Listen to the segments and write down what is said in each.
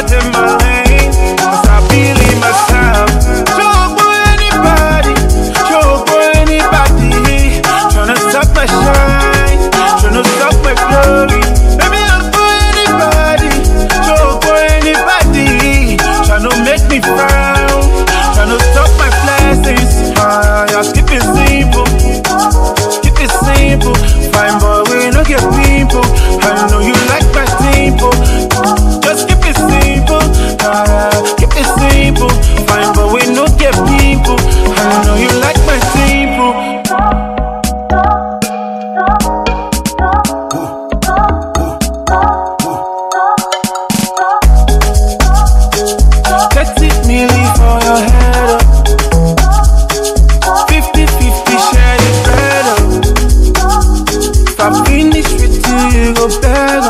out in my lane, 'cause I believe myself. Show for anybody, show for anybody. Tryna stop my shine, tryna stop my glory. Baby, I'm for anybody, show for anybody. Tryna make me frown, tryna stop my blessings. Just keep it simple, keep it simple. Fine boy, we don't get people. I know you like my simple. Just keep it simple, keep it simple. Fine boy, we don't get people. I know you like my simple. Million for your head up, 50-50 share it better. If I finish with you, you go better.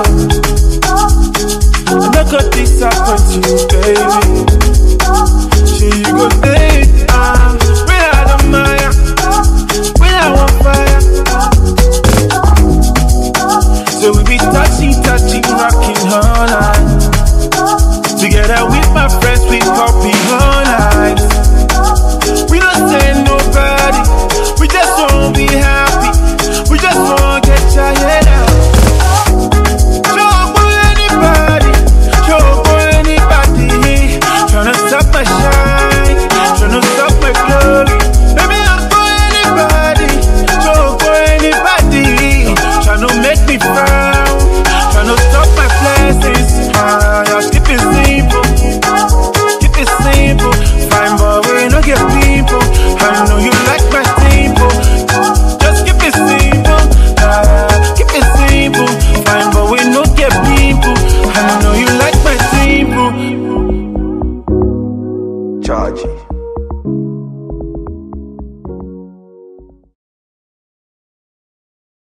I'm not gonna disappoint you, baby. Sure you go date, we are the Maya, we are on fire. So we be touching, rocking all night. Together with my friends, we copy all night. We don't say nobody, we just wanna be happy. We just wanna get your head out. Show for anybody, show for anybody. Tryna stop my shine, tryna stop my glory. Baby, I'm for anybody, show for anybody. Tryna make me frown, tryna stop my blessings. Just keep it simple, keep it simple. Fine boy, we don't get people. I know you like my simple. Just keep it simple, keep it simple. Fine boy, we don't get people. I know you like my simple. Charge.